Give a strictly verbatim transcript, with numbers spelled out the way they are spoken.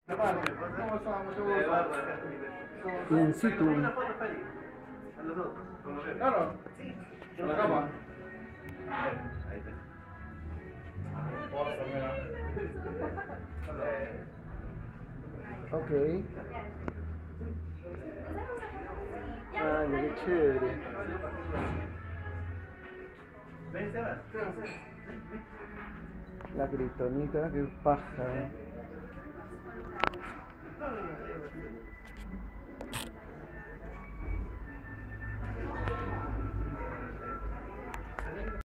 ¿Cómo estamos? Mucho gusto. In situ. Claro. En la cama. Ok. Ay, qué chévere. La kriptonita, qué paja.